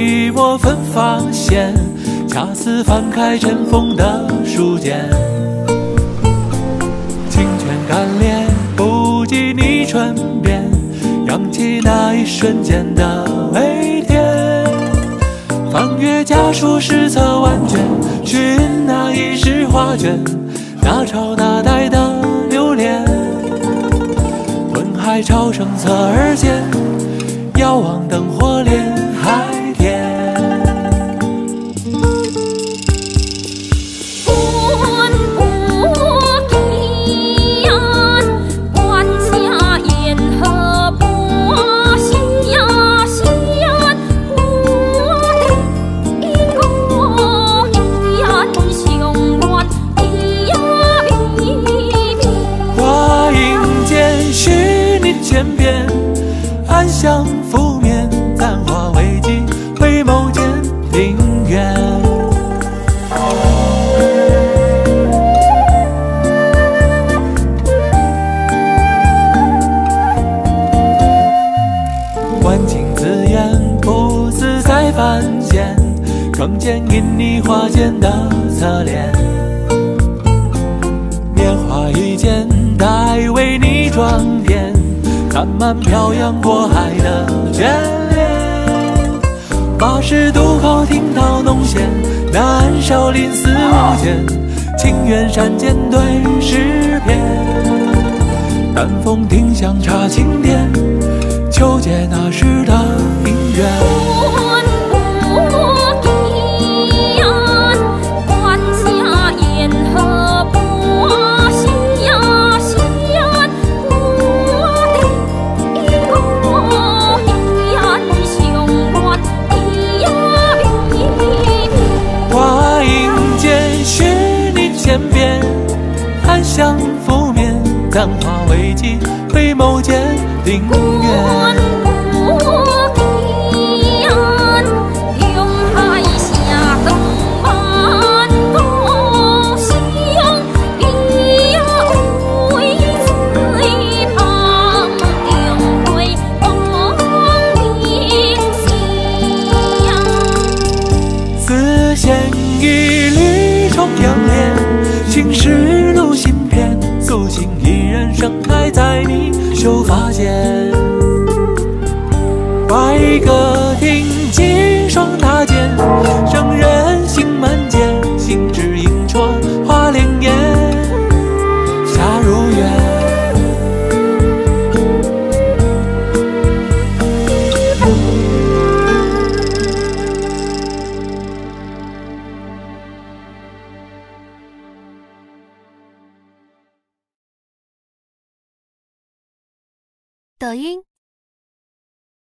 笔墨纷发现，恰似翻开尘封的书简。清泉干裂，不及你唇边，扬起那一瞬间的微甜。翻阅家书十册万卷，寻那一世画卷，那朝那代的流连。吞海潮声侧而见，遥望灯火连海天。 关不见，关下沿河波西呀线，我的公雁雄关咿呀比比。 花影间许你千遍，暗香拂面，残花未尽，回眸间庭院。万顷字眼，不似在凡间，更见因你花间的侧脸。棉花一件，待为你装点，沾满漂洋过海的眷恋。马氏渡口听涛弄弦，南少林寺无间，情缘山间对诗篇。丹枫听香茶清甜，求见那时的姻缘。 关不见，关下沿河波西呀线，我的公雁雄关咿呀比比。 花影间许你千遍，暗香拂面，残花未尽，回眸间庭关院。 不见，永海下东湾共相比呀为醉旁，定会光明夕。 丝线一缕重阳莲，青石路新篇，素心依然盛开在你秀发间。白鸽听金霜踏剑，生人行满间，行至银川花莲烟，夏如愿。 抖音、